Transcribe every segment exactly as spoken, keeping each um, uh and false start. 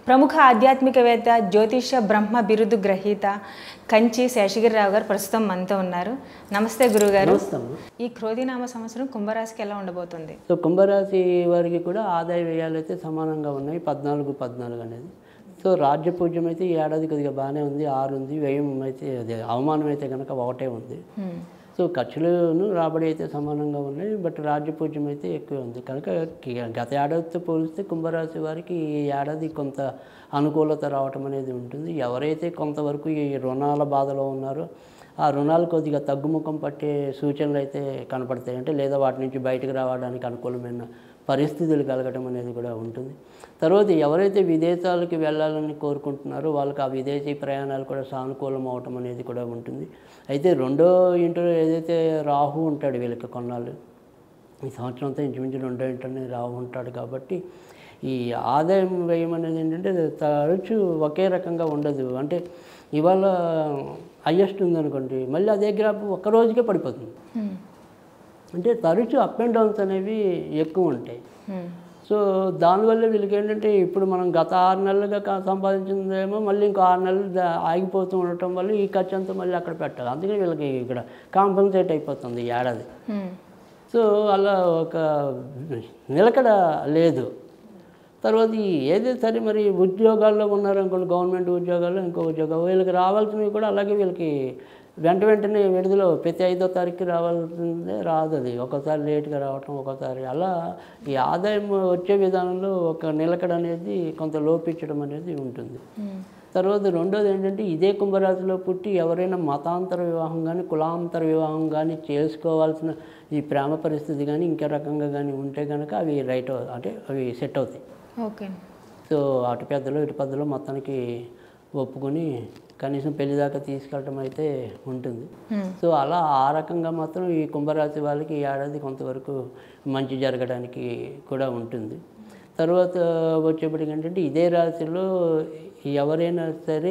ప్రముఖ ఆధ్యాత్మికవేత్త జ్యోతిష బ్రహ్మ బిరుదు గ్రహీత కంచి శేషగిరిరావు గారు ప్రస్తుతం మనతో ఉన్నారు. నమస్తే గురుగారు. ఈ క్రోధినామ సంవత్సరం కుంభరాశికి ఎలా ఉండబోతుంది? సో కుంభరాశి వారికి కూడా ఆదాయ వ్యయాలు అయితే సమానంగా ఉన్నాయి, పద్నాలుగు పద్నాలుగు అనేది. సో రాజ్యపూజ్యం అయితే ఈ ఏడాది కొద్దిగా బాగానే ఉంది, ఆరు ఉంది. వ్యయం అయితే అదే అవమానం అయితే కనుక ఒకటే ఉంది. సో ఖర్చులను రాబడి అయితే సమానంగా ఉన్నాయి, బట్ రాజ్యపూజ్యం అయితే ఎక్కువ ఉంది. కనుక గత ఏడాదితో పోలిస్తే కుంభరాశి వారికి ఈ ఏడాది కొంత అనుకూలత రావటం అనేది ఉంటుంది. ఎవరైతే కొంతవరకు ఈ రుణాల బాధలో ఉన్నారో ఆ రుణాలు కొద్దిగా తగ్గుముఖం పట్టే సూచనలు అయితే కనపడతాయి. అంటే లేదా వాటి నుంచి బయటకు రావడానికి అనుకూలమైన పరిస్థితులు కలగటం అనేది కూడా ఉంటుంది. తర్వాత ఎవరైతే విదేశాలకు వెళ్ళాలని కోరుకుంటున్నారో వాళ్ళకి ఆ విదేశీ ప్రయాణాలు కూడా సానుకూలం అవటం అనేది కూడా ఉంటుంది. అయితే రెండో ఇంటర్ ఏదైతే రాహు ఉంటాడు వీళ్ళకి కొన్నాళ్ళు, ఈ సంవత్సరం అంతా ఇంచుమించు రెండో ఇంటర్నే రాహు ఉంటాడు. కాబట్టి ఈ ఆదాయం వ్యయం అనేది ఏంటంటే తరచు ఒకే రకంగా ఉండదు. అంటే ఇవాళ హయ్యెస్ట్ ఉందనుకోండి, మళ్ళీ అదే గ్రాఫ్ ఒక్క రోజుకే పడిపోతుంది. అంటే తరచు అప్ అండ్ డౌన్స్ అనేవి ఎక్కువ ఉంటాయి. సో దానివల్ల వీళ్ళకి ఏంటంటే ఇప్పుడు మనం గత ఆరు నెలలుగా సంపాదించిందేమో మళ్ళీ ఇంకో ఆరు నెలలు ఆగిపోతూ ఉండటం వల్ల ఈ ఖర్చు అంతా మళ్ళీ అక్కడ పెట్టాలి. అందుకని వీళ్ళకి ఇక్కడ కాంపన్సేట్ అయిపోతుంది ఈ ఏడాది. సో అలా ఒక నిలకడ లేదు. తర్వాత ఏదో సరే మరి ఉద్యోగాల్లో ఉన్నారనుకోండి, గవర్నమెంట్ ఉద్యోగాల్లో ఇంకో ఉద్యోగం వీళ్ళకి రావాల్సినవి కూడా అలాగే వీళ్ళకి వెంట వెంటనే విడుదల ప్రతి ఐదో తారీఖుకి రావాల్సిందే రాదు. అది ఒకసారి లేట్గా రావటం, ఒకసారి అలా ఈ ఆదాయం వచ్చే విధానంలో ఒక నిలకడ అనేది కొంత లోపించడం అనేది ఉంటుంది. తర్వాత రెండోది ఏంటంటే ఇదే కుంభరాశిలో పుట్టి ఎవరైనా మతాంతర వివాహం కానీ కులాంతర వివాహం కానీ చేసుకోవాల్సిన ఈ ప్రేమ పరిస్థితి కానీ ఇంకే రకంగా కానీ ఉంటే కనుక అవి రైట్ అంటే అవి సెట్ అవుతాయి. ఓకే. సో అటు పెద్దలు ఇటు పెద్దలు మొత్తానికి ఒప్పుకొని కనీసం పెళ్లి దాకా తీసుకెళ్ళటం అయితే ఉంటుంది. సో అలా ఆ రకంగా మాత్రం ఈ కుంభరాశి వాళ్ళకి ఈ ఏడాది కొంతవరకు మంచి జరగడానికి కూడా ఉంటుంది. తర్వాత వచ్చేప్పటికి ఏంటంటే ఇదే రాశిలో ఎవరైనా సరే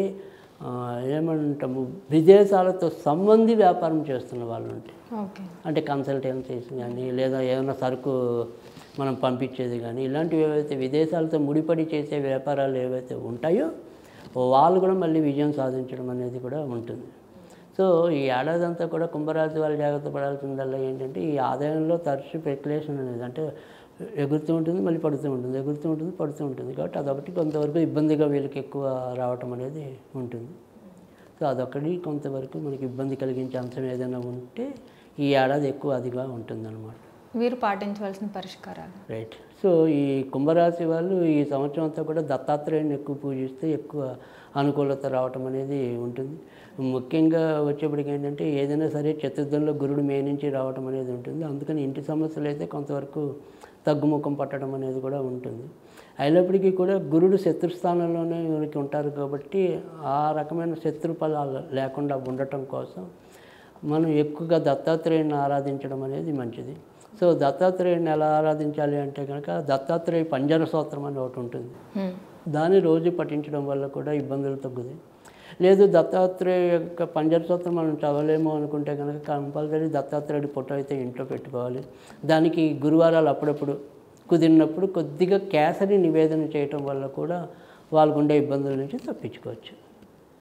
ఏమంటాము విదేశాలతో సంబంధి వ్యాపారం చేస్తున్న వాళ్ళు ఉంటే, అంటే కన్సల్టెన్సీస్ కానీ లేదా ఏమైనా సరుకు మనం పంపించేది కానీ ఇలాంటివి ఏవైతే విదేశాలతో ముడిపడి చేసే వ్యాపారాలు ఏవైతే ఉంటాయో వాళ్ళు కూడా మళ్ళీ విజయం సాధించడం అనేది కూడా ఉంటుంది. సో ఈ ఏడాది అంతా కూడా కుంభరాశి వాళ్ళు జాగ్రత్త పడాల్సిందల్లా ఏంటంటే ఈ ఆదాయంలో తరచు స్పెక్యులేషన్ అనేది అంటే ఎగురుతూ ఉంటుంది, మళ్ళీ పడుతూ ఉంటుంది, ఎగురుతూ ఉంటుంది, పడుతూ ఉంటుంది. కాబట్టి అదొకటి కొంతవరకు ఇబ్బందిగా వీళ్ళకి ఎక్కువ రావటం అనేది ఉంటుంది. సో అదొకటి కొంతవరకు మనకి ఇబ్బంది కలిగించే అంశం ఏదైనా ఉంటే ఈ ఏడాది ఎక్కువ అదిగా ఉంటుందన్నమాట. వీరు పాటించవలసిన పరిష్కారాలు రైట్. సో ఈ కుంభరాశి వాళ్ళు ఈ సంవత్సరం అంతా కూడా దత్తాత్రేయుని ఎక్కువ పూజిస్తే ఎక్కువ అనుకూలత రావటం అనేది ఉంటుంది. ముఖ్యంగా వచ్చేప్పటికి ఏంటంటే ఏదైనా సరే చతుర్థంలో గురుడు మే నుంచి రావటం అనేది ఉంటుంది. అందుకని ఇంటి సమస్యలు అయితే కొంతవరకు తగ్గుముఖం పట్టడం అనేది కూడా ఉంటుంది. అయినప్పటికీ కూడా గురుడు శత్రుస్థానంలోనే వీరికి ఉంటారు కాబట్టి ఆ రకమైన శత్రు ఫలాలు లేకుండా ఉండటం కోసం మనం ఎక్కువగా దత్తాత్రేయుని ఆరాధించడం అనేది మంచిది. సో దత్తాత్రేయుని ఎలా ఆరాధించాలి అంటే కనుక దత్తాత్రేయ పంజర స్తోత్రం అని ఒకటి ఉంటుంది, దాన్ని రోజు పఠించడం వల్ల కూడా ఇబ్బందులు తగ్గుతాయి. లేదు దత్తాత్రేయ యొక్క పంజర స్తోత్రం మనం చదవలేము అనుకుంటే కనుక కంపల్సరీ దత్తాత్రేయుడి ఫోటో అయితే ఇంట్లో పెట్టుకోవాలి. దానికి గురువారాలు అప్పుడప్పుడు కుదిరినప్పుడు కొద్దిగా కేసరి నివేదన చేయటం వల్ల కూడా వాళ్ళకు ఉండే ఇబ్బందుల నుంచి తప్పించుకోవచ్చు.